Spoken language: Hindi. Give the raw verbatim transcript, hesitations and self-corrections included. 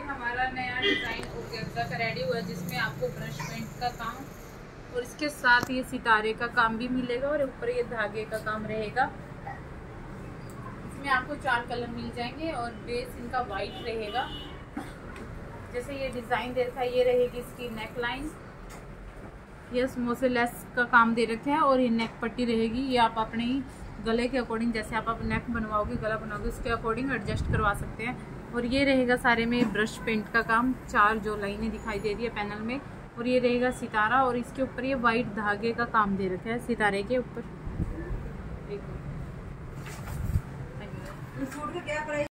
हमारा नया डिज़ाइन ऑर्गेन्जा का रेडी हुआ है, जिसमें आपको ब्रश पेंट का काम और इसके साथ ये सितारे का काम भी मिलेगा और ऊपर ये धागे का काम रहेगा। इसमें आपको चार कलर मिल जाएंगे और बेस इनका वाइट रहेगा। जैसे ये डिज़ाइन देखा, ये रहेगी इसकी नेक लाइन, ये समोसे लेस का काम दे रखा है और ये नेक पट्टी रहेगी। ये आप अपने ही गले के अकॉर्डिंग, जैसे आप अपने नेक बनवाओगे, गला बनाओगे, उसके अकॉर्डिंग एडजस्ट करवा सकते हैं। और ये रहेगा सारे में ब्रश पेंट का काम, चार जो लाइनें दिखाई दे रही है पैनल में। और ये रहेगा सितारा और इसके ऊपर ये वाइट धागे का काम दे रखा है सितारे के ऊपर।